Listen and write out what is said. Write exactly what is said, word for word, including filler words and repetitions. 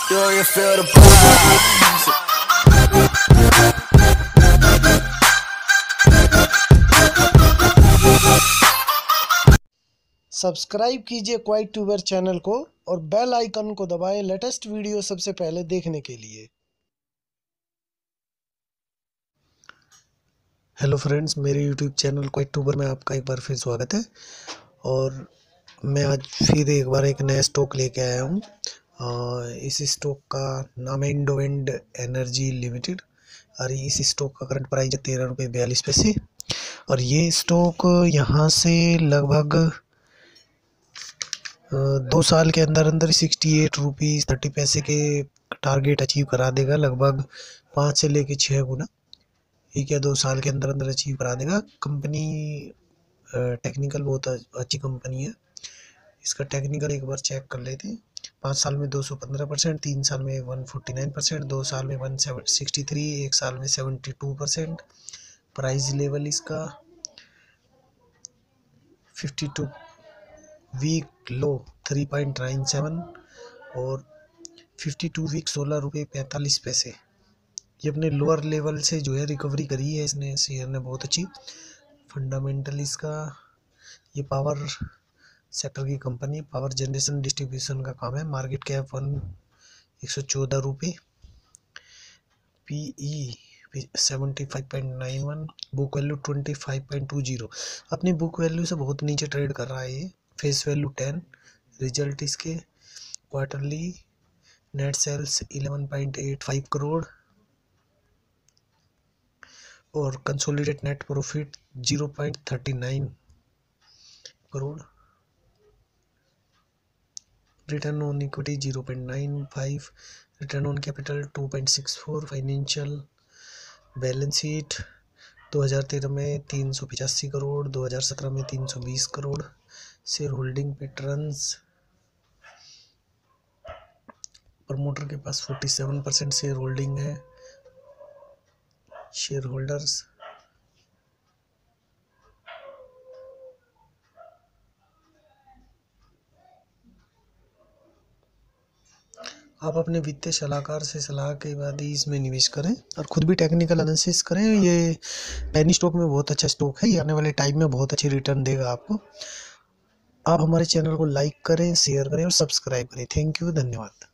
Do you feel the vibes? Subscribe कीजिए Quite Tuber channel को और बेल आइकन को दबाएं लेटेस्ट वीडियो सबसे पहले देखने के लिए। हेलो फ्रेंड्स, मेरे यूट्यूब चैनल क्वाइट ट्यूबर में आपका एक बार फिर स्वागत है। और मैं आज फिर एक बार एक नया स्टॉक लेके आया हूँ। इस स्टॉक का नाम है इंडोवेंड एनर्जी लिमिटेड और इस स्टॉक का करंट प्राइस है तेरह रुपये बयालीस पैसे। और ये स्टॉक यहाँ से लगभग दो साल के अंदर अंदर सिक्सटी एट रुपीज़ थर्टी पैसे के टारगेट अचीव करा देगा। लगभग पाँच से लेके छः गुना एक या दो साल के अंदर अंदर अचीव करा देगा। कंपनी टेक्निकल बहुत अच्छी कंपनी है। इसका टेक्निकल एक बार चेक कर लेते हैं। पाँच साल में दो सौ पंद्रह परसेंट, तीन साल में वन फोर्टी नाइन परसेंट, दो साल में वन सिक्सटी थ्री, एक साल में seventy two percent. Price level इसका fifty two week low three point nine seven और फिफ्टी टू वीक सोलह रुपये पैंतालीस पैसे। ये अपने लोअर लेवल से जो है रिकवरी करी है इसने, शेयर ने बहुत अच्छी। फंडामेंटल इसका ये पावर सेक्टर की कंपनी, पावर जनरेशन डिस्ट्रीब्यूशन का काम है। मार्केट कैप वन एक सौ चौदह रुपये, P E seventy five point nine one, book value twenty five point two zero. अपनी बुक वैल्यू से बहुत नीचे ट्रेड कर रहा है ये। Face value ten. रिजल्ट इसके quarterly net sales eleven point eight five crore और consolidated net profit zero point thirty nine crore. Return on equity zero point nine five, return on capital two point six four. Financial balance sheet दो हज़ार तेरह में तीन सौ पचासी करोड़, दो हज़ार सत्रह में तीन सौ बीस crore. Share holding patterns, promoter के पास सैंतालीस परसेंट शेयर होल्डिंग है। शेयर होल्डर्स आप अपने वित्तीय सलाहकार से सलाह के बाद ही इसमें निवेश करें और खुद भी टेक्निकल एनालिसिस करें। ये पेनी स्टॉक में बहुत अच्छा स्टॉक है। ये आने वाले टाइम में बहुत अच्छी रिटर्न देगा आपको। आप हमारे चैनल को लाइक करें, शेयर करें और सब्सक्राइब करें। थैंक यू, धन्यवाद।